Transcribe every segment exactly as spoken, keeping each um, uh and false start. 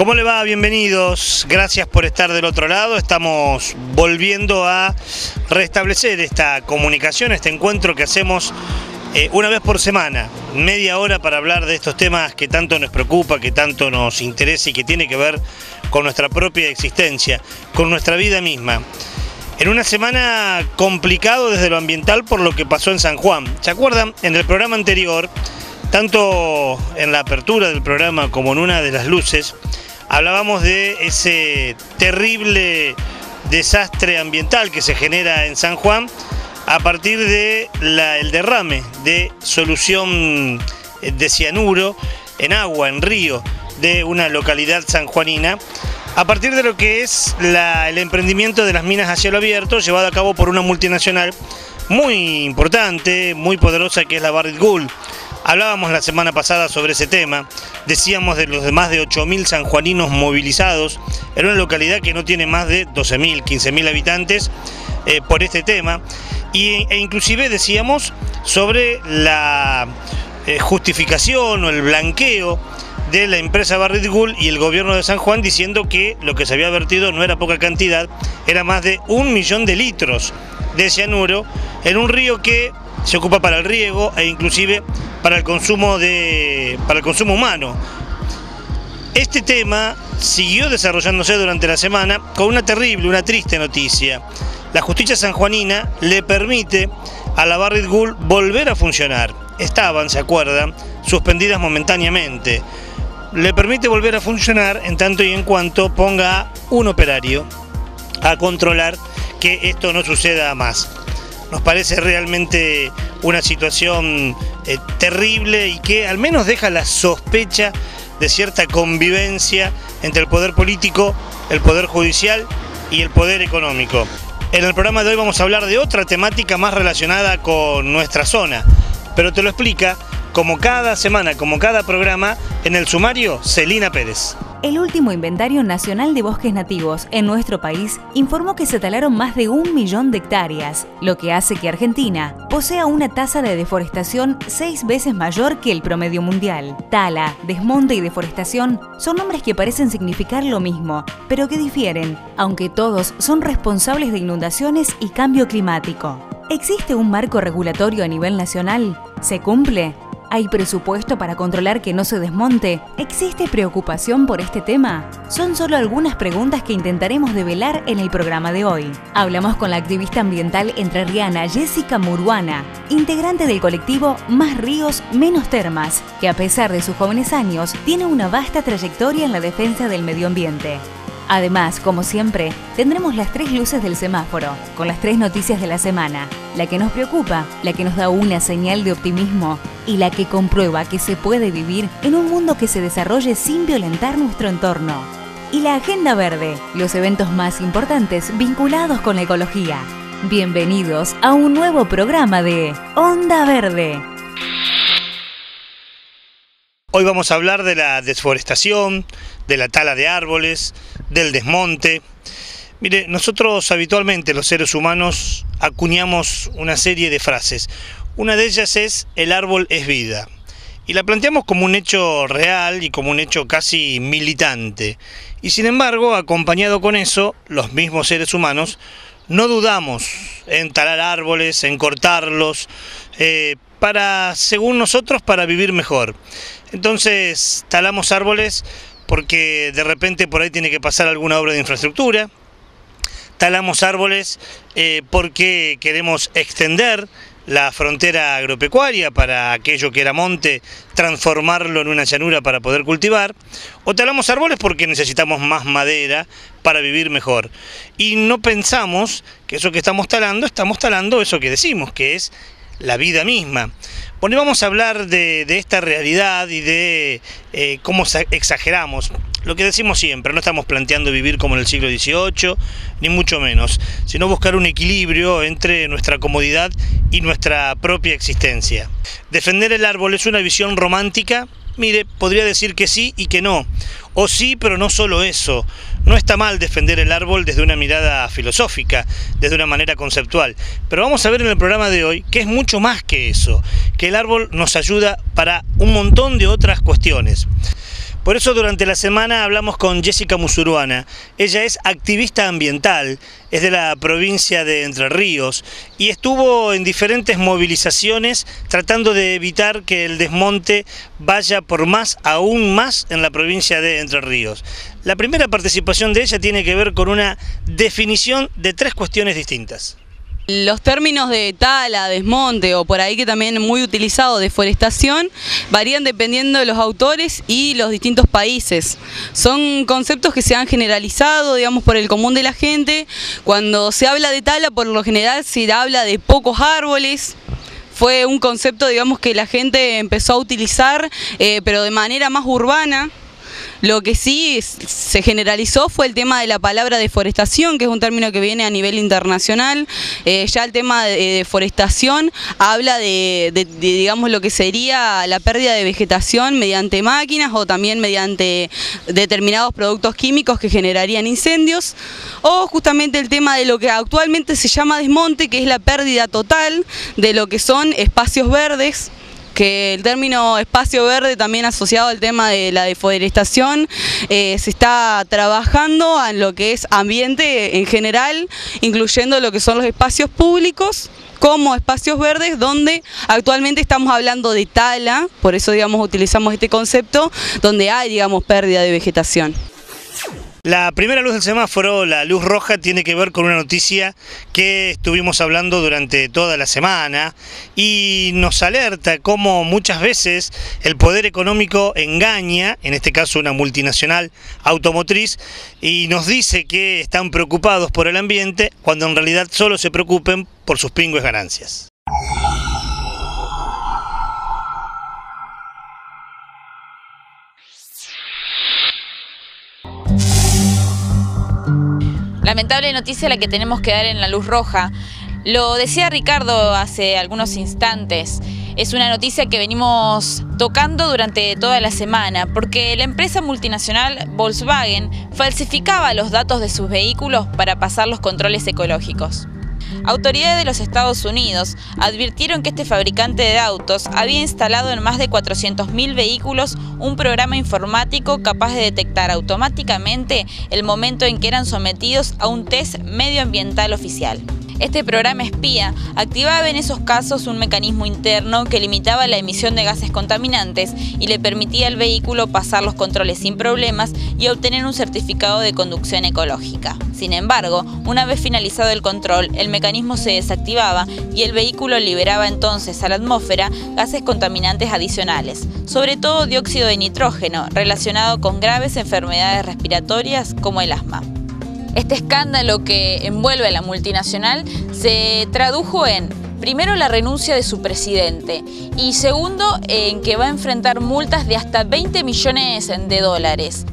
¿Cómo le va? Bienvenidos. Gracias por estar del otro lado. Estamos volviendo a restablecer esta comunicación, este encuentro que hacemos eh, una vez por semana, media hora para hablar de estos temas que tanto nos preocupa, que tanto nos interesa y que tiene que ver con nuestra propia existencia, con nuestra vida misma. En una semana complicado desde lo ambiental por lo que pasó en San Juan. ¿Se acuerdan? En el programa anterior, tanto en la apertura del programa como en una de las luces, hablábamos de ese terrible desastre ambiental que se genera en San Juan a partir de la, el derrame de solución de cianuro en agua, en río, de una localidad sanjuanina, a partir de lo que es la, el emprendimiento de las minas a cielo abierto llevado a cabo por una multinacional muy importante, muy poderosa, que es la Barrick Gold. Hablábamos la semana pasada sobre ese tema, decíamos de los más de ocho mil sanjuaninos movilizados en una localidad que no tiene más de doce mil, quince mil habitantes eh, por este tema, y, e inclusive decíamos sobre la eh, justificación o el blanqueo de la empresa Barrick Gold y el gobierno de San Juan diciendo que lo que se había vertido no era poca cantidad, era más de un millón de litros de cianuro en un río que se ocupa para el riego e inclusive para el consumo de, para el consumo humano. Este tema siguió desarrollándose durante la semana con una terrible, una triste noticia. La justicia sanjuanina le permite a la Barrick Gold volver a funcionar. Estaban, ¿se acuerdan?, suspendidas momentáneamente. Le permite volver a funcionar en tanto y en cuanto ponga a un operario a controlar que esto no suceda más. Nos parece realmente una situación eh, terrible y que al menos deja la sospecha de cierta convivencia entre el poder político, el poder judicial y el poder económico. En el programa de hoy vamos a hablar de otra temática más relacionada con nuestra zona, pero te lo explica, como cada semana, como cada programa, en el sumario, Celina Pérez. El último Inventario Nacional de Bosques Nativos en nuestro país informó que se talaron más de un millón de hectáreas, lo que hace que Argentina posea una tasa de deforestación seis veces mayor que el promedio mundial. Tala, desmonte y deforestación son nombres que parecen significar lo mismo, pero que difieren, aunque todos son responsables de inundaciones y cambio climático. ¿Existe un marco regulatorio a nivel nacional? ¿Se cumple? ¿Hay presupuesto para controlar que no se desmonte? ¿Existe preocupación por este tema? Son solo algunas preguntas que intentaremos develar en el programa de hoy. Hablamos con la activista ambiental entrerriana Jessica Muruana, integrante del colectivo Más Ríos, Menos Termas, que a pesar de sus jóvenes años, tiene una vasta trayectoria en la defensa del medio ambiente. Además, como siempre, tendremos las tres luces del semáforo, con las tres noticias de la semana, la que nos preocupa, la que nos da una señal de optimismo y la que comprueba que se puede vivir en un mundo que se desarrolle sin violentar nuestro entorno. Y la Agenda Verde, los eventos más importantes vinculados con la ecología. Bienvenidos a un nuevo programa de Onda Verde. Hoy vamos a hablar de la desforestación, de la tala de árboles, del desmonte. Mire, nosotros habitualmente los seres humanos acuñamos una serie de frases. Una de ellas es: el árbol es vida. Y la planteamos como un hecho real y como un hecho casi militante. Y sin embargo, acompañado con eso, los mismos seres humanos no dudamos en talar árboles, en cortarlos, eh, para, según nosotros, para vivir mejor. Entonces, talamos árboles porque de repente por ahí tiene que pasar alguna obra de infraestructura. Talamos árboles eh, porque queremos extender la frontera agropecuaria para aquello que era monte, transformarlo en una llanura para poder cultivar. O talamos árboles porque necesitamos más madera para vivir mejor. Y no pensamos que eso que estamos talando, estamos talando eso que decimos, que es la vida misma. Bueno, vamos a hablar de, de esta realidad y de eh, cómo exageramos. Lo que decimos siempre, no estamos planteando vivir como en el siglo dieciocho, ni mucho menos, sino buscar un equilibrio entre nuestra comodidad y nuestra propia existencia. Defender el árbol es una visión romántica. Mire, podría decir que sí y que no. O sí, pero no solo eso. No está mal defender el árbol desde una mirada filosófica, desde una manera conceptual. Pero vamos a ver en el programa de hoy que es mucho más que eso, que el árbol nos ayuda para un montón de otras cuestiones. Por eso durante la semana hablamos con Jessica Musuruana. Ella es activista ambiental, es de la provincia de Entre Ríos y estuvo en diferentes movilizaciones tratando de evitar que el desmonte vaya por más, aún más en la provincia de Entre Ríos. La primera participación de ella tiene que ver con una definición de tres cuestiones distintas. Los términos de tala, desmonte o por ahí que también muy utilizado, deforestación, varían dependiendo de los autores y los distintos países. Son conceptos que se han generalizado, digamos, por el común de la gente. Cuando se habla de tala, por lo general se habla de pocos árboles. Fue un concepto, digamos, que la gente empezó a utilizar, eh, pero de manera más urbana. Lo que sí se generalizó fue el tema de la palabra deforestación, que es un término que viene a nivel internacional. Eh, ya el tema de deforestación habla de, de, de, digamos, lo que sería la pérdida de vegetación mediante máquinas o también mediante determinados productos químicos que generarían incendios, o justamente el tema de lo que actualmente se llama desmonte, que es la pérdida total de lo que son espacios verdes, que el término espacio verde también asociado al tema de la deforestación, eh, se está trabajando en lo que es ambiente en general, incluyendo lo que son los espacios públicos como espacios verdes, donde actualmente estamos hablando de tala, por eso digamos utilizamos este concepto, donde hay digamos pérdida de vegetación. La primera luz del semáforo, la luz roja, tiene que ver con una noticia que estuvimos hablando durante toda la semana y nos alerta cómo muchas veces el poder económico engaña, en este caso una multinacional automotriz, y nos dice que están preocupados por el ambiente cuando en realidad solo se preocupen por sus pingües ganancias. Lamentable noticia la que tenemos que dar en la luz roja. Lo decía Ricardo hace algunos instantes. Es una noticia que venimos tocando durante toda la semana porque la empresa multinacional Volkswagen falsificaba los datos de sus vehículos para pasar los controles ecológicos. Autoridades de los Estados Unidos advirtieron que este fabricante de autos había instalado en más de cuatrocientos mil vehículos un programa informático capaz de detectar automáticamente el momento en que eran sometidos a un test medioambiental oficial. Este programa espía activaba en esos casos un mecanismo interno que limitaba la emisión de gases contaminantes y le permitía al vehículo pasar los controles sin problemas y obtener un certificado de conducción ecológica. Sin embargo, una vez finalizado el control, el mecanismo se desactivaba y el vehículo liberaba entonces a la atmósfera gases contaminantes adicionales, sobre todo dióxido de nitrógeno, relacionado con graves enfermedades respiratorias como el asma. Este escándalo que envuelve a la multinacional se tradujo en, primero, la renuncia de su presidente y segundo, en que va a enfrentar multas de hasta veinte millones de dólares.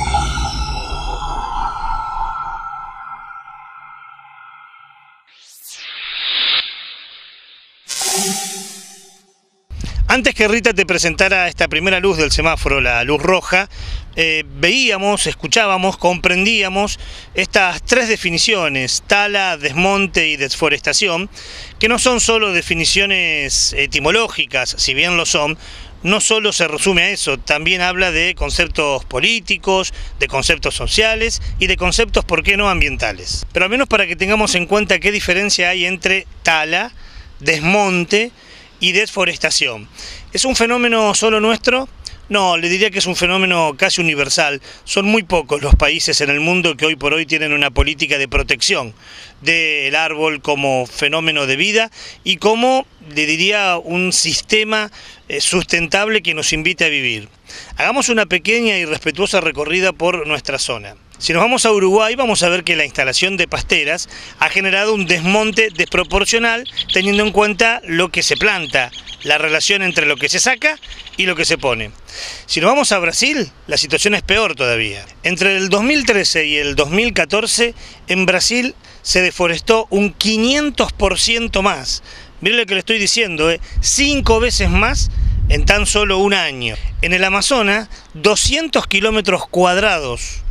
Antes que Rita te presentara esta primera luz del semáforo, la luz roja, eh, veíamos, escuchábamos, comprendíamos estas tres definiciones, tala, desmonte y desforestación, que no son solo definiciones etimológicas, si bien lo son, no solo se resume a eso, también habla de conceptos políticos, de conceptos sociales y de conceptos, ¿por qué no?, ambientales. Pero al menos para que tengamos en cuenta qué diferencia hay entre tala, desmonte y desforestación. ¿Es un fenómeno solo nuestro? No, le diría que es un fenómeno casi universal. Son muy pocos los países en el mundo que hoy por hoy tienen una política de protección del árbol como fenómeno de vida y como, le diría, un sistema sustentable que nos invite a vivir. Hagamos una pequeña y respetuosa recorrida por nuestra zona. Si nos vamos a Uruguay, vamos a ver que la instalación de pasteras ha generado un desmonte desproporcional teniendo en cuenta lo que se planta, la relación entre lo que se saca y lo que se pone. Si nos vamos a Brasil, la situación es peor todavía. Entre el dos mil trece y el dos mil catorce, en Brasil se deforestó un quinientos por ciento más. Miren lo que le estoy diciendo, ¿eh? Cinco veces más en tan solo un año. En el Amazonas, doscientos kilómetros cuadrados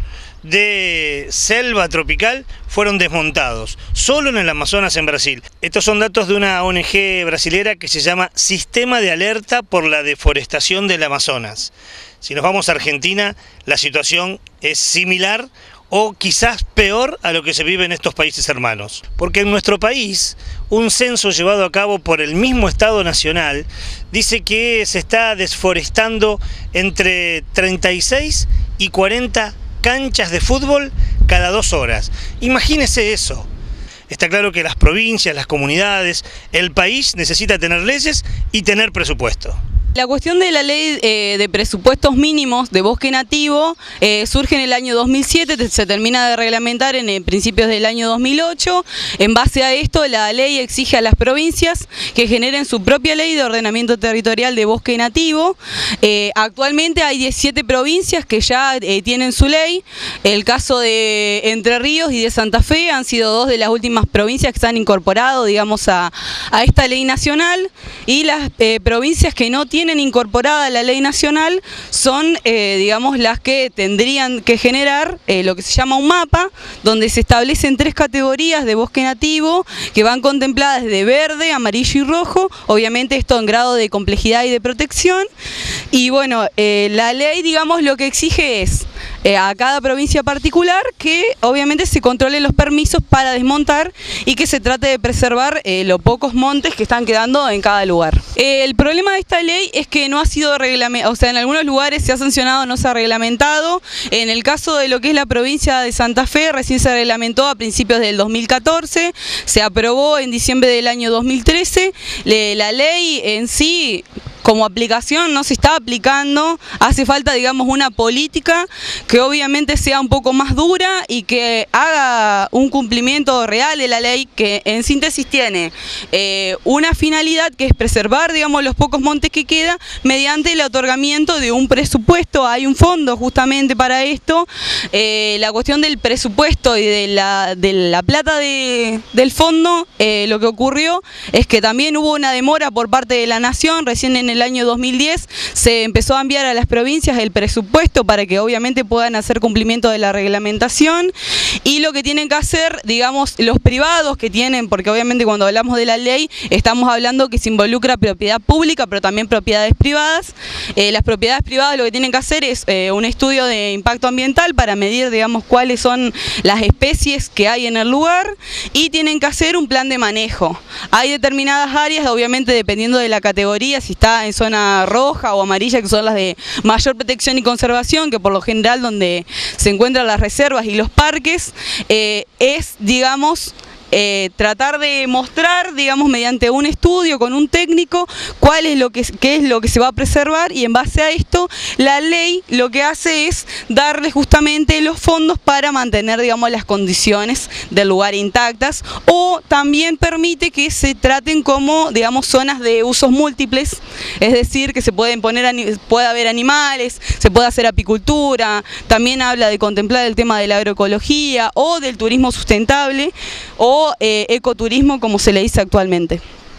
de selva tropical fueron desmontados, solo en el Amazonas en Brasil. Estos son datos de una O N G brasilera que se llama Sistema de Alerta por la Deforestación del Amazonas. Si nos vamos a Argentina, la situación es similar o quizás peor a lo que se vive en estos países hermanos. Porque en nuestro país, un censo llevado a cabo por el mismo Estado Nacional dice que se está desforestando entre treinta y seis y cuarenta canchas de fútbol cada dos horas. Imagínese eso. Está claro que las provincias, las comunidades, el país necesita tener leyes y tener presupuesto. La cuestión de la ley eh, de presupuestos mínimos de bosque nativo eh, surge en el año dos mil siete, se termina de reglamentar en eh, principios del año dos mil ocho. En base a esto, la ley exige a las provincias que generen su propia ley de ordenamiento territorial de bosque nativo. Eh, actualmente hay diecisiete provincias que ya eh, tienen su ley. El caso de Entre Ríos y de Santa Fe han sido dos de las últimas provincias que se han incorporado, digamos, a, a esta ley nacional, y las eh, provincias que no tienen incorporada la ley nacional son, eh, digamos, las que tendrían que generar eh, lo que se llama un mapa, donde se establecen tres categorías de bosque nativo que van contempladas de verde, amarillo y rojo, obviamente esto en grado de complejidad y de protección. Y bueno, eh, la ley, digamos, lo que exige es eh, a cada provincia particular que obviamente se controlen los permisos para desmontar y que se trate de preservar eh, los pocos montes que están quedando en cada lugar. Eh, el problema de esta ley es que no ha sido reglamentado, o sea, en algunos lugares se ha sancionado, no se ha reglamentado. En el caso de lo que es la provincia de Santa Fe, recién se reglamentó a principios del dos mil catorce, se aprobó en diciembre del año dos mil trece, Le, la ley en sí como aplicación no se está aplicando, hace falta, digamos, una política que obviamente sea un poco más dura y que haga un cumplimiento real de la ley, que en síntesis tiene eh, una finalidad que es preservar, digamos, los pocos montes que queda mediante el otorgamiento de un presupuesto. Hay un fondo justamente para esto. Eh, la cuestión del presupuesto y de la, de la plata de, del fondo, eh, lo que ocurrió es que también hubo una demora por parte de la Nación. Recién en el año dos mil diez se empezó a enviar a las provincias el presupuesto para que obviamente puedan hacer cumplimiento de la reglamentación, y lo que tienen que hacer, digamos, los privados que tienen, porque obviamente cuando hablamos de la ley estamos hablando que se involucra propiedad pública pero también propiedades privadas. Eh, las propiedades privadas lo que tienen que hacer es eh, un estudio de impacto ambiental para medir, digamos, cuáles son las especies que hay en el lugar, y tienen que hacer un plan de manejo. Hay determinadas áreas, obviamente dependiendo de la categoría, si está en zona roja o amarilla, que son las de mayor protección y conservación, que por lo general donde se encuentran las reservas y los parques, eh, es, digamos, Eh, tratar de mostrar, digamos, mediante un estudio con un técnico cuál es lo que, qué es lo que se va a preservar, y en base a esto la ley lo que hace es darle justamente los fondos para mantener, digamos, las condiciones del lugar intactas, o también permite que se traten como, digamos, zonas de usos múltiples, es decir, que se pueden poner, puede haber animales, se puede hacer apicultura, también habla de contemplar el tema de la agroecología o del turismo sustentable o Eh, ecoturismo, como se le dice actualmente.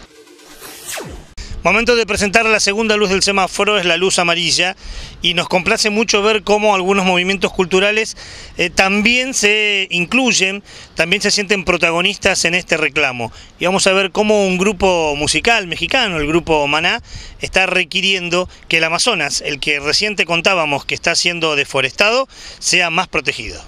Momento de presentar la segunda luz del semáforo, es la luz amarilla, y nos complace mucho ver cómo algunos movimientos culturales eh, también se incluyen, también se sienten protagonistas en este reclamo. Y vamos a ver cómo un grupo musical mexicano, el grupo Maná, está requiriendo que el Amazonas, el que recién te contábamos que está siendo deforestado, sea más protegido.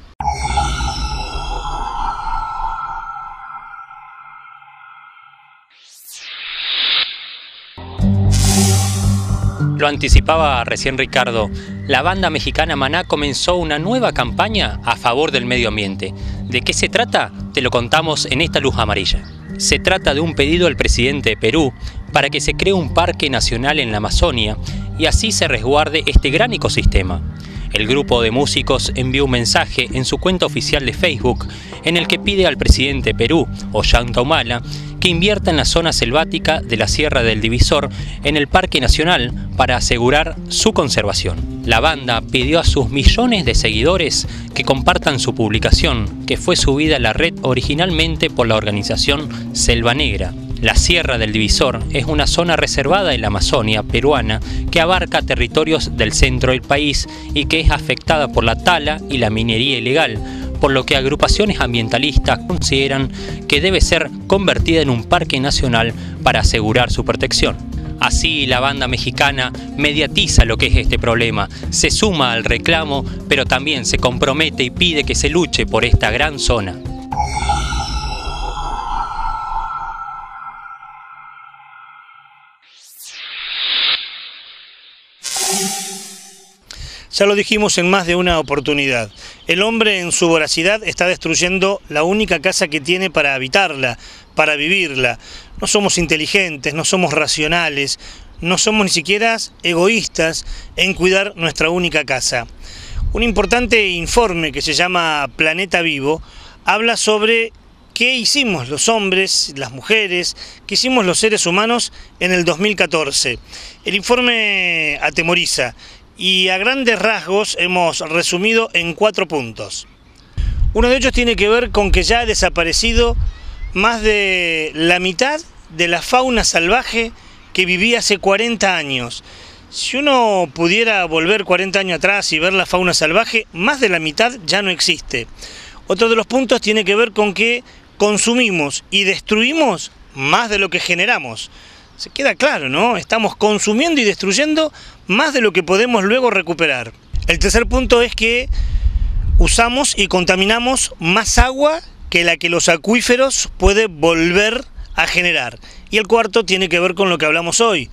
Lo anticipaba recién Ricardo, la banda mexicana Maná comenzó una nueva campaña a favor del medio ambiente. ¿De qué se trata? Te lo contamos en esta luz amarilla. Se trata de un pedido al presidente de Perú para que se cree un parque nacional en la Amazonia y así se resguarde este gran ecosistema. El grupo de músicos envió un mensaje en su cuenta oficial de Facebook en el que pide al presidente de Perú, Ollanta Humala, que invierta en la zona selvática de la Sierra del Divisor en el Parque Nacional para asegurar su conservación. La banda pidió a sus millones de seguidores que compartan su publicación, que fue subida a la red originalmente por la organización Selva Negra. La Sierra del Divisor es una zona reservada en la Amazonia peruana que abarca territorios del centro del país y que es afectada por la tala y la minería ilegal, por lo que agrupaciones ambientalistas consideran que debe ser convertida en un parque nacional para asegurar su protección. Así, la banda mexicana mediatiza lo que es este problema, se suma al reclamo, pero también se compromete y pide que se luche por esta gran zona. Ya lo dijimos en más de una oportunidad, el hombre en su voracidad está destruyendo la única casa que tiene para habitarla, para vivirla. No somos inteligentes, no somos racionales, no somos ni siquiera egoístas en cuidar nuestra única casa. Un importante informe que se llama Planeta Vivo habla sobre qué hicimos los hombres, las mujeres, qué hicimos los seres humanos en el dos mil catorce. El informe atemoriza y a grandes rasgos hemos resumido en cuatro puntos. Uno de ellos tiene que ver con que ya ha desaparecido más de la mitad de la fauna salvaje que vivía hace cuarenta años. Si uno pudiera volver cuarenta años atrás y ver la fauna salvaje, más de la mitad ya no existe. Otro de los puntos tiene que ver con que consumimos y destruimos más de lo que generamos. Se queda claro, ¿no? Estamos consumiendo y destruyendo más de lo que podemos luego recuperar. El tercer punto es que usamos y contaminamos más agua que la que los acuíferos pueden volver a generar. Y el cuarto tiene que ver con lo que hablamos hoy.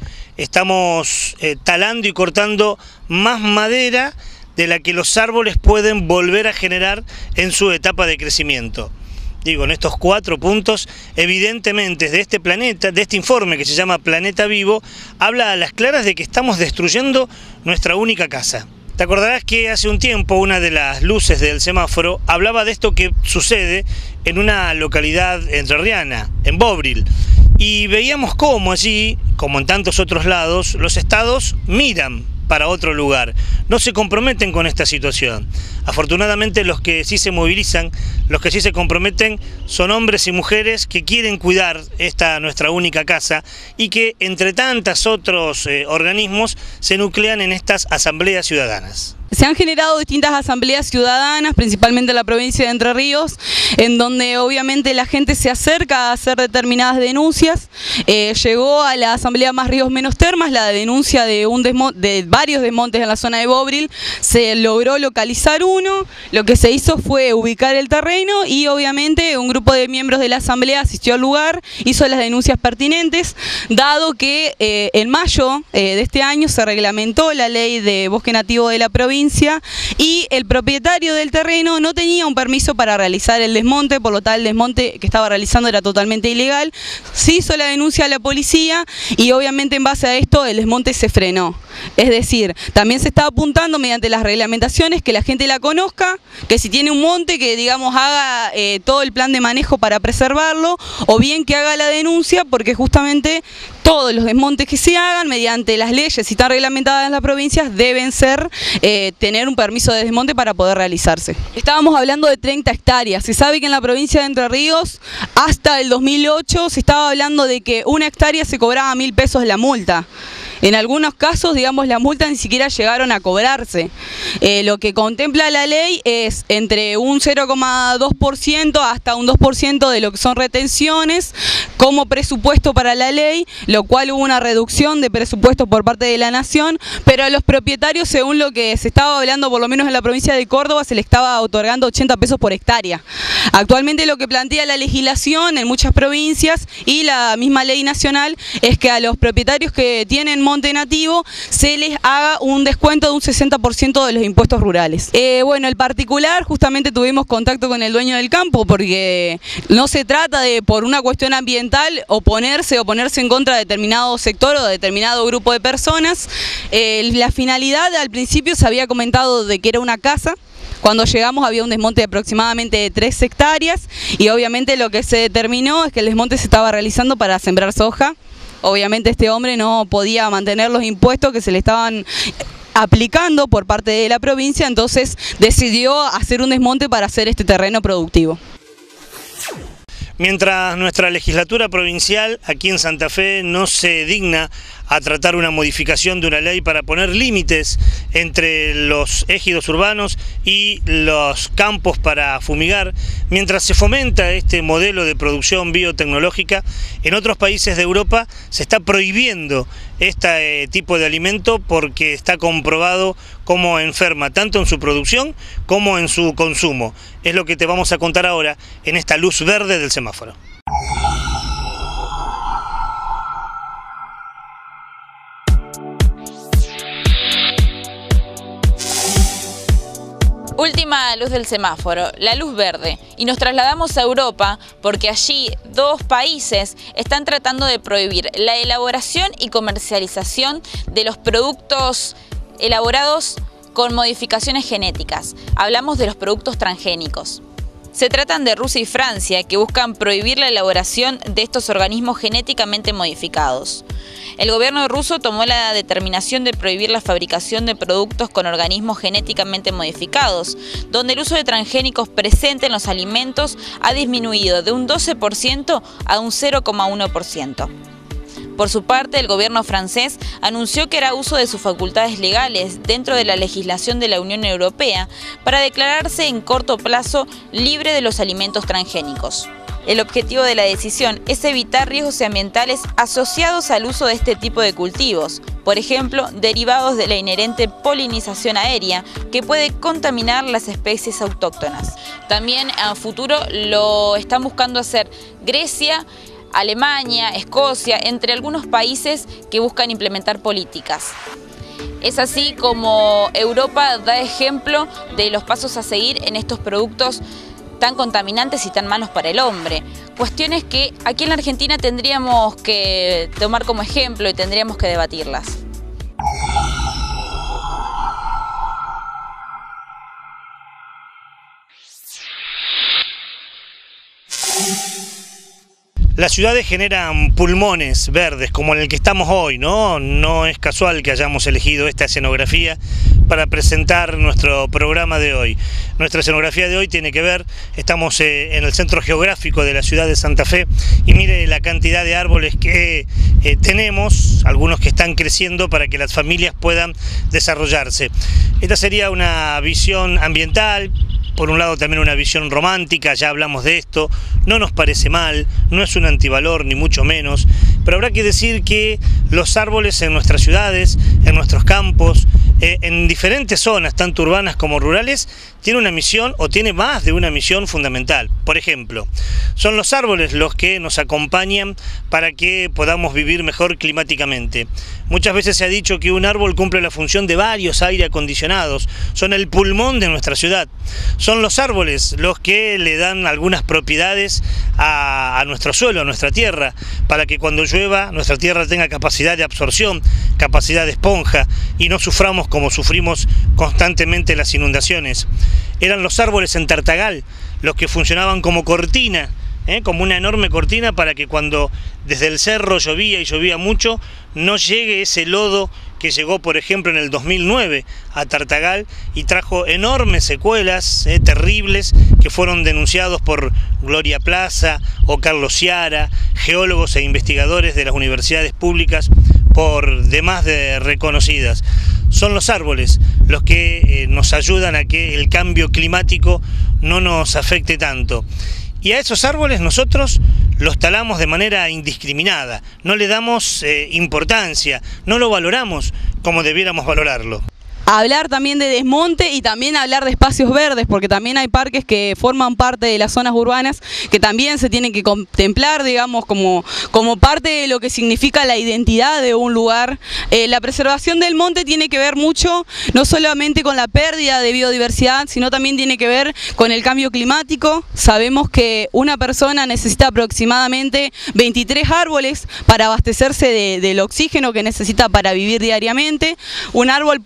Estamos eh, talando y cortando más madera de la que los árboles pueden volver a generar en su etapa de crecimiento. Digo, en estos cuatro puntos, evidentemente de este planeta, de este informe que se llama Planeta Vivo, habla a las claras de que estamos destruyendo nuestra única casa. Te acordarás que hace un tiempo una de las luces del semáforo hablaba de esto que sucede en una localidad entrerriana, en Bobril, y veíamos cómo allí, como en tantos otros lados, los estados miran para otro lugar, no se comprometen con esta situación. Afortunadamente los que sí se movilizan, los que sí se comprometen son hombres y mujeres que quieren cuidar esta nuestra única casa y que entre tantos otros eh, organismos se nuclean en estas asambleas ciudadanas. Se han generado distintas asambleas ciudadanas, principalmente en la provincia de Entre Ríos, en donde obviamente la gente se acerca a hacer determinadas denuncias. Eh, llegó a la asamblea Más Ríos Menos Termas la denuncia de, un de varios desmontes en la zona de Bobril. Se logró localizar uno, lo que se hizo fue ubicar el terreno y obviamente un grupo de miembros de la asamblea asistió al lugar, hizo las denuncias pertinentes, dado que eh, en mayo eh, de este año se reglamentó la ley de bosque nativo de la provincia y el propietario del terreno no tenía un permiso para realizar el desmonte, por lo tal el desmonte que estaba realizando era totalmente ilegal. Se hizo la denuncia a la policía y obviamente en base a esto el desmonte se frenó. Es decir, también se está apuntando mediante las reglamentaciones que la gente la conozca, que si tiene un monte que digamos haga eh, todo el plan de manejo para preservarlo, o bien que haga la denuncia, porque justamente todos los desmontes que se hagan mediante las leyes, si están reglamentadas en las provincias, deben ser eh, tener un permiso de desmonte para poder realizarse. Estábamos hablando de treinta hectáreas. Se sabe que en la provincia de Entre Ríos hasta el dos mil ocho se estaba hablando de que una hectárea se cobraba mil pesos la multa. En algunos casos, digamos, las multas ni siquiera llegaron a cobrarse. Eh, lo que contempla la ley es entre un cero coma dos por ciento hasta un dos por ciento de lo que son retenciones como presupuesto para la ley, lo cual hubo una reducción de presupuesto por parte de la Nación, pero a los propietarios, según lo que se estaba hablando, por lo menos en la provincia de Córdoba, se le estaba otorgando ochenta pesos por hectárea. Actualmente lo que plantea la legislación en muchas provincias y la misma ley nacional es que a los propietarios que tienen monte nativo se les haga un descuento de un sesenta por ciento de los impuestos rurales. Eh, bueno, en particular justamente tuvimos contacto con el dueño del campo porque no se trata de por una cuestión ambiental oponerse o ponerse en contra de determinado sector o de determinado grupo de personas. Eh, la finalidad al principio se había comentado de que era una casa. Cuando llegamos había un desmonte de aproximadamente de tres hectáreas y obviamente lo que se determinó es que el desmonte se estaba realizando para sembrar soja. Obviamente este hombre no podía mantener los impuestos que se le estaban aplicando por parte de la provincia, entonces decidió hacer un desmonte para hacer este terreno productivo. Mientras nuestra legislatura provincial aquí en Santa Fe no se digna a tratar una modificación de una ley para poner límites entre los ejidos urbanos y los campos para fumigar, mientras se fomenta este modelo de producción biotecnológica, en otros países de Europa se está prohibiendo este tipo de alimento porque está comprobado cómo enferma tanto en su producción como en su consumo. Es lo que te vamos a contar ahora en esta luz verde del semáforo. Última luz del semáforo, la luz verde, y nos trasladamos a Europa porque allí dos países están tratando de prohibir la elaboración y comercialización de los productos elaborados con modificaciones genéticas. Hablamos de los productos transgénicos. Se tratan de Rusia y Francia, que buscan prohibir la elaboración de estos organismos genéticamente modificados. El gobierno ruso tomó la determinación de prohibir la fabricación de productos con organismos genéticamente modificados, donde el uso de transgénicos presente en los alimentos ha disminuido de un doce por ciento a un cero coma uno por ciento. Por su parte, el gobierno francés anunció que hará uso de sus facultades legales dentro de la legislación de la Unión Europea para declararse en corto plazo libre de los alimentos transgénicos. El objetivo de la decisión es evitar riesgos ambientales asociados al uso de este tipo de cultivos, por ejemplo, derivados de la inherente polinización aérea que puede contaminar las especies autóctonas. También a futuro lo están buscando hacer Grecia, Alemania, Escocia, entre algunos países que buscan implementar políticas. Es así como Europa da ejemplo de los pasos a seguir en estos productos tan contaminantes y tan malos para el hombre. Cuestiones que aquí en la Argentina tendríamos que tomar como ejemplo y tendríamos que debatirlas. Las ciudades generan pulmones verdes, como en el que estamos hoy, ¿no? No es casual que hayamos elegido esta escenografía para presentar nuestro programa de hoy. Nuestra escenografía de hoy tiene que ver, estamos eh, en el centro geográfico de la ciudad de Santa Fe, y mire la cantidad de árboles que eh, tenemos, algunos que están creciendo para que las familias puedan desarrollarse. Esta sería una visión ambiental. Por un lado también una visión romántica, ya hablamos de esto, no nos parece mal, no es un antivalor ni mucho menos, pero habrá que decir que los árboles en nuestras ciudades, en nuestros campos, eh, en diferentes zonas, tanto urbanas como rurales, tiene una misión o tiene más de una misión fundamental. Por ejemplo, son los árboles los que nos acompañan para que podamos vivir mejor climáticamente. Muchas veces se ha dicho que un árbol cumple la función de varios aire acondicionados, son el pulmón de nuestra ciudad. Son los árboles los que le dan algunas propiedades a, a nuestro suelo, a nuestra tierra, para que cuando llueva nuestra tierra tenga capacidad de absorción, capacidad de esponja y no suframos como sufrimos constantemente las inundaciones. Eran los árboles en Tartagal los que funcionaban como cortina, ¿eh? como una enorme cortina para que cuando desde el cerro llovía y llovía mucho, no llegue ese lodo que llegó, por ejemplo, en el dos mil nueve a Tartagal y trajo enormes secuelas eh, terribles que fueron denunciados por Gloria Plaza o Carlos Ciara, geólogos e investigadores de las universidades públicas por demás de reconocidas. Son los árboles los que eh, nos ayudan a que el cambio climático no nos afecte tanto. Y a esos árboles nosotros los talamos de manera indiscriminada, no le damos eh, importancia, no lo valoramos como debiéramos valorarlo. Hablar también de desmonte y también hablar de espacios verdes, porque también hay parques que forman parte de las zonas urbanas que también se tienen que contemplar, digamos, como, como parte de lo que significa la identidad de un lugar. Eh, la preservación del monte tiene que ver mucho, no solamente con la pérdida de biodiversidad, sino también tiene que ver con el cambio climático. Sabemos que una persona necesita aproximadamente veintitrés árboles para abastecerse de, del oxígeno que necesita para vivir diariamente. Un árbol puede absorber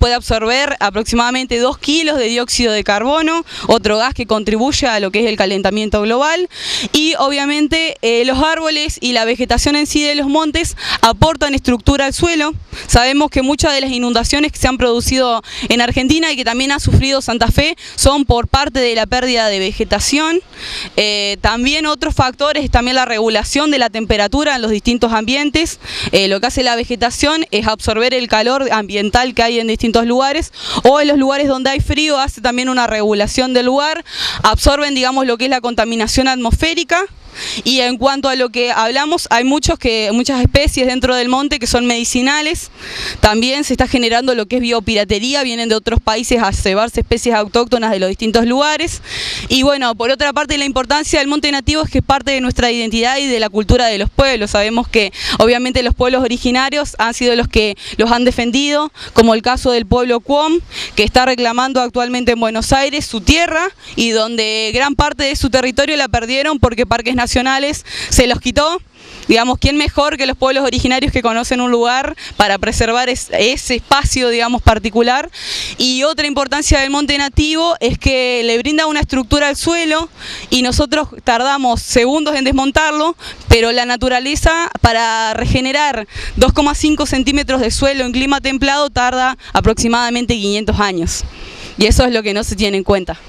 absorber aproximadamente dos kilos de dióxido de carbono, otro gas que contribuye a lo que es el calentamiento global, y obviamente eh, los árboles y la vegetación en sí de los montes aportan estructura al suelo. Sabemos que muchas de las inundaciones que se han producido en Argentina y que también ha sufrido Santa Fe son por parte de la pérdida de vegetación. Eh, también otros factores, también la regulación de la temperatura en los distintos ambientes. Eh, lo que hace la vegetación es absorber el calor ambiental que hay en distintos lugares, o en los lugares donde hay frío hace también una regulación del lugar, absorben, digamos, lo que es la contaminación atmosférica. Y en cuanto a lo que hablamos, hay muchos que, muchas especies dentro del monte que son medicinales. También se está generando lo que es biopiratería, vienen de otros países a cebarse especies autóctonas de los distintos lugares. Y bueno, por otra parte, la importancia del monte nativo es que es parte de nuestra identidad y de la cultura de los pueblos. Sabemos que obviamente los pueblos originarios han sido los que los han defendido, como el caso del pueblo Cuom, que está reclamando actualmente en Buenos Aires su tierra, y donde gran parte de su territorio la perdieron porque Parques Nacionales nacionales se los quitó. Digamos, ¿quién mejor que los pueblos originarios que conocen un lugar para preservar es, ese espacio, digamos, particular? Y otra importancia del monte nativo es que le brinda una estructura al suelo y nosotros tardamos segundos en desmontarlo, pero la naturaleza para regenerar dos coma cinco centímetros de suelo en clima templado tarda aproximadamente quinientos años. Y eso es lo que no se tiene en cuenta.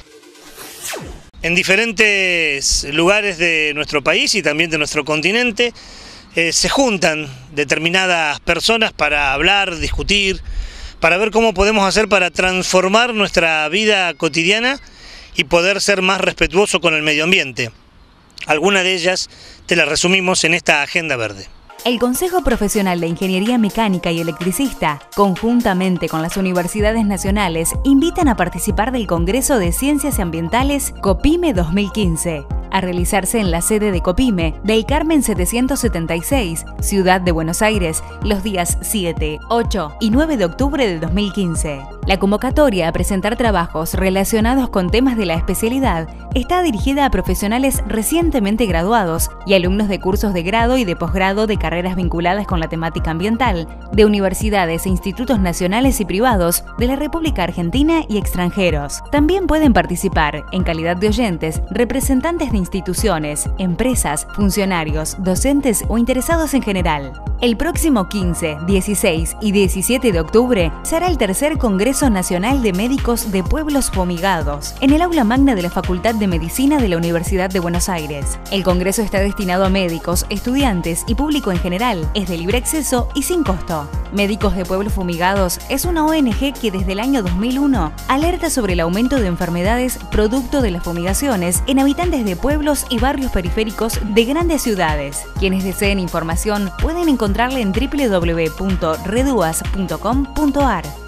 En diferentes lugares de nuestro país y también de nuestro continente eh, se juntan determinadas personas para hablar, discutir, para ver cómo podemos hacer para transformar nuestra vida cotidiana y poder ser más respetuosos con el medio ambiente. Algunas de ellas te las resumimos en esta Agenda Verde. El Consejo Profesional de Ingeniería Mecánica y Electricista, conjuntamente con las universidades nacionales, invitan a participar del Congreso de Ciencias Ambientales COPIME dos mil quince, a realizarse en la sede de COPIME del Carmen setecientos setenta y seis, Ciudad de Buenos Aires, los días siete, ocho y nueve de octubre del dos mil quince. La convocatoria a presentar trabajos relacionados con temas de la especialidad está dirigida a profesionales recientemente graduados y alumnos de cursos de grado y de posgrado de carreras vinculadas con la temática ambiental, de universidades e institutos nacionales y privados de la República Argentina y extranjeros. También pueden participar, en calidad de oyentes, representantes de instituciones, empresas, funcionarios, docentes o interesados en general. El próximo quince, dieciséis y diecisiete de octubre será el tercer Congreso Nacional de Médicos de Pueblos Fumigados, en el aula magna de la Facultad de Medicina de la Universidad de Buenos Aires. El congreso está destinado a médicos, estudiantes y público en general, es de libre acceso y sin costo. Médicos de Pueblos Fumigados es una O N G que desde el año dos mil uno alerta sobre el aumento de enfermedades producto de las fumigaciones en habitantes de pueblos y barrios periféricos de grandes ciudades. Quienes deseen información pueden encontrarla en w w w punto reduas punto com punto a r.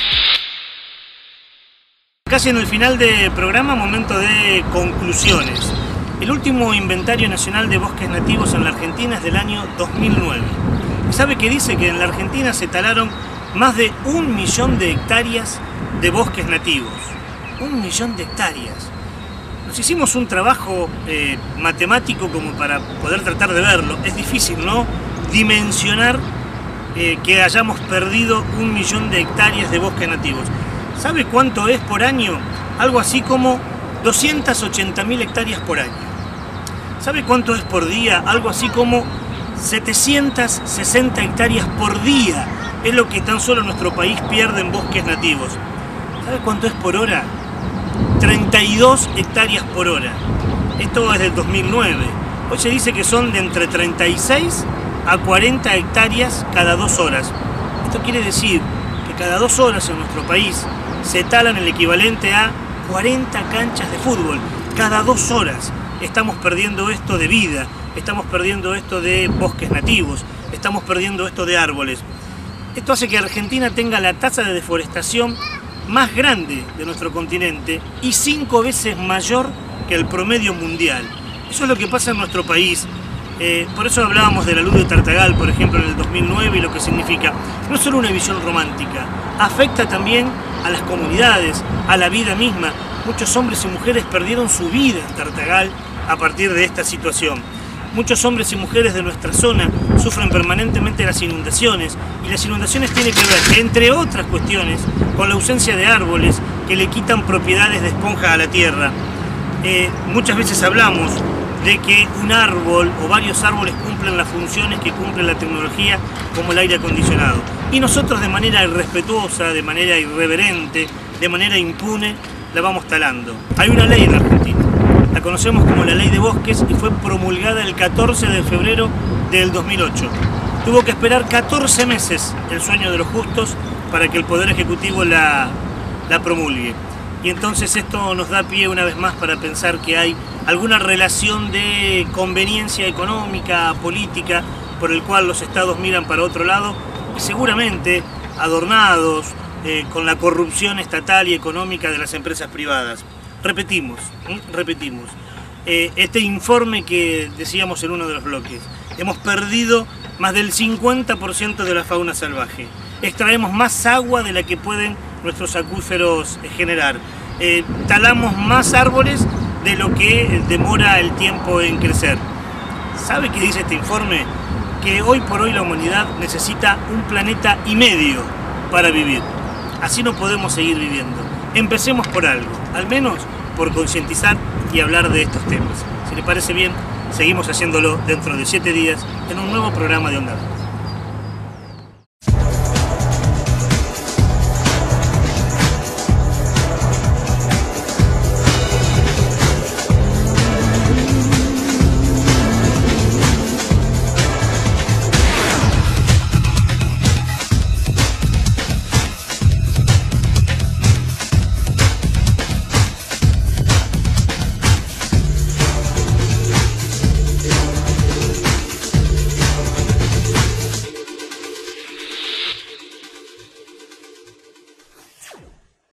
Casi en el final del programa, momento de conclusiones. El último inventario nacional de bosques nativos en la Argentina es del año dos mil nueve. ¿Sabe qué dice? Que en la Argentina se talaron más de un millón de hectáreas de bosques nativos. Un millón de hectáreas. Nos hicimos un trabajo eh, matemático como para poder tratar de verlo. Es difícil, ¿no?, dimensionar eh, que hayamos perdido un millón de hectáreas de bosques nativos. ¿Sabe cuánto es por año? Algo así como doscientas ochenta mil hectáreas por año. ¿Sabe cuánto es por día? Algo así como setecientas sesenta hectáreas por día. Es lo que tan solo nuestro país pierde en bosques nativos. ¿Sabe cuánto es por hora? treinta y dos hectáreas por hora. Esto es del dos mil nueve. Hoy se dice que son de entre treinta y seis a cuarenta hectáreas cada dos horas. Esto quiere decir que cada dos horas en nuestro país se talan el equivalente a cuarenta canchas de fútbol. Cada dos horas estamos perdiendo esto de vida, estamos perdiendo esto de bosques nativos, estamos perdiendo esto de árboles. Esto hace que Argentina tenga la tasa de deforestación más grande de nuestro continente y cinco veces mayor que el promedio mundial. Eso es lo que pasa en nuestro país. Eh, por eso hablábamos de la luz de Tartagal, por ejemplo, en el dos mil nueve, y lo que significa. No es solo una visión romántica, afecta también a las comunidades, a la vida misma. Muchos hombres y mujeres perdieron su vida en Tartagal a partir de esta situación. Muchos hombres y mujeres de nuestra zona sufren permanentemente las inundaciones, y las inundaciones tienen que ver, entre otras cuestiones, con la ausencia de árboles que le quitan propiedades de esponja a la tierra. Eh, muchas veces hablamos de que un árbol o varios árboles cumplen las funciones que cumple la tecnología, como el aire acondicionado. Y nosotros, de manera irrespetuosa, de manera irreverente, de manera impune, la vamos talando. Hay una ley en Argentina, la conocemos como la Ley de Bosques, y fue promulgada el catorce de febrero del dos mil ocho. Tuvo que esperar catorce meses el sueño de los justos para que el Poder Ejecutivo la, la promulgue. Y entonces esto nos da pie una vez más para pensar que hay alguna relación de conveniencia económica, política, por el cual los estados miran para otro lado, y seguramente adornados eh, con la corrupción estatal y económica de las empresas privadas. Repetimos, ¿eh? repetimos. Eh, este informe que decíamos en uno de los bloques, hemos perdido más del cincuenta por ciento de la fauna salvaje. Extraemos más agua de la que pueden nuestros acuíferos generar. Eh, talamos más árboles de lo que demora el tiempo en crecer. ¿Sabe qué dice este informe? Que hoy por hoy la humanidad necesita un planeta y medio para vivir. Así no podemos seguir viviendo. Empecemos por algo, al menos por concientizar y hablar de estos temas. Si le parece bien, seguimos haciéndolo dentro de siete días en un nuevo programa de Onda.